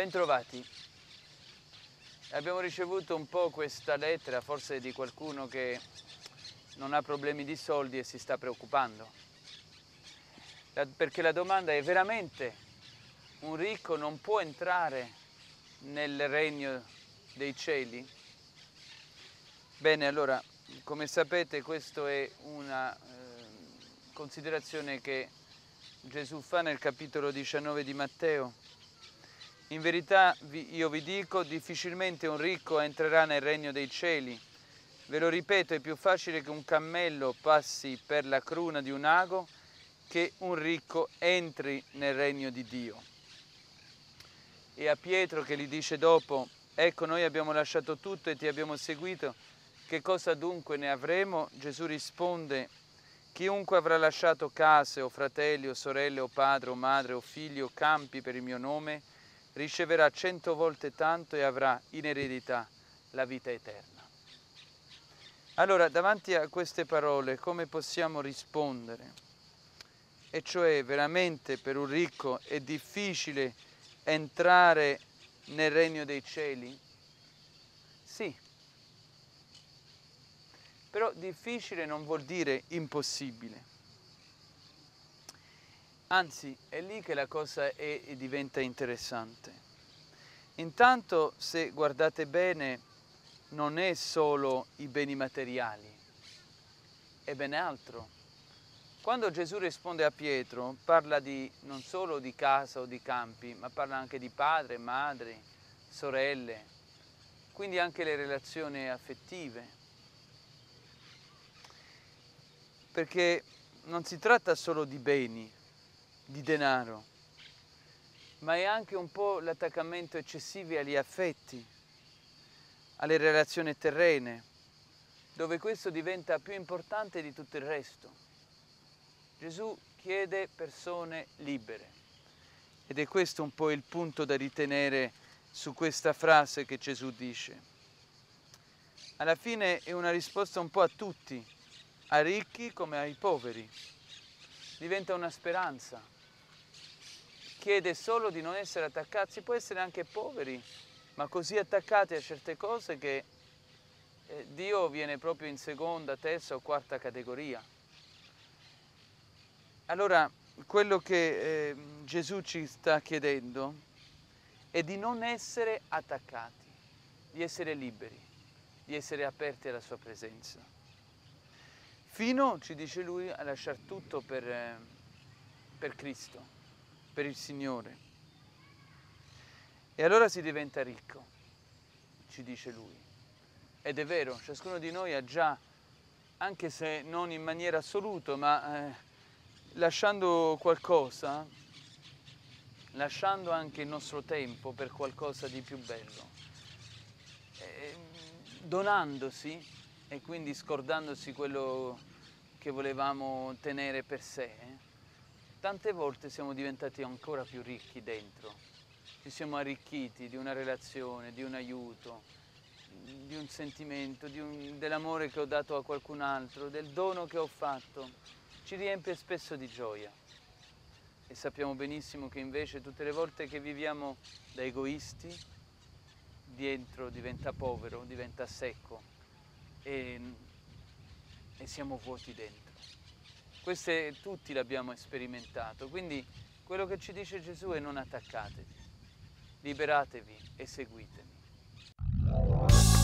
Bentrovati. Abbiamo ricevuto un po' questa lettera, forse di qualcuno che non ha problemi di soldi e si sta preoccupando. Perché la domanda è: veramente un ricco non può entrare nel regno dei cieli? Bene, allora, come sapete, questa è una considerazione che Gesù fa nel capitolo 19 di Matteo. In verità io vi dico, difficilmente un ricco entrerà nel regno dei cieli. Ve lo ripeto, è più facile che un cammello passi per la cruna di un ago che un ricco entri nel regno di Dio. E a Pietro, che gli dice dopo: ecco, noi abbiamo lasciato tutto e ti abbiamo seguito, che cosa dunque ne avremo? Gesù risponde: chiunque avrà lasciato case o fratelli o sorelle o padre o madre o figli o campi per il mio nome riceverà 100 volte tanto e avrà in eredità la vita eterna. Allora, davanti a queste parole, come possiamo rispondere? E cioè, veramente per un ricco è difficile entrare nel regno dei cieli? Sì. Però difficile non vuol dire impossibile. Anzi, è lì che la cosa diventa interessante. Intanto, se guardate bene, non è solo i beni materiali, è ben altro. Quando Gesù risponde a Pietro, parla non solo di casa o di campi, ma parla anche di padre, madre, sorelle, quindi anche le relazioni affettive. Perché non si tratta solo di beni, di denaro, ma è anche un po' l'attaccamento eccessivo agli affetti, alle relazioni terrene, dove questo diventa più importante di tutto il resto. Gesù chiede persone libere ed è questo un po' il punto da ritenere su questa frase che Gesù dice. Alla fine è una risposta un po' a tutti, ai ricchi come ai poveri. Diventa una speranza. Chiede solo di non essere attaccati, si può essere anche poveri, ma così attaccati a certe cose che Dio viene proprio in seconda, terza o quarta categoria. Allora, quello che Gesù ci sta chiedendo è di non essere attaccati, di essere liberi, di essere aperti alla sua presenza. Fino, ci dice lui, a lasciare tutto per Cristo, per il Signore. E allora si diventa ricco, ci dice lui. Ed è vero, ciascuno di noi ha già, anche se non in maniera assoluta, ma lasciando qualcosa, lasciando anche il nostro tempo per qualcosa di più bello, donandosi e quindi scordandosi quello che volevamo tenere per sé, tante volte siamo diventati ancora più ricchi dentro. Ci siamo arricchiti di una relazione, di un aiuto, di un sentimento, dell'amore che ho dato a qualcun altro, del dono che ho fatto. Ci riempie spesso di gioia. E sappiamo benissimo che invece tutte le volte che viviamo da egoisti, dentro diventa povero, diventa secco e siamo vuoti dentro. Queste tutti l'abbiamo sperimentato, quindi quello che ci dice Gesù è: non attaccatevi, liberatevi e seguitemi.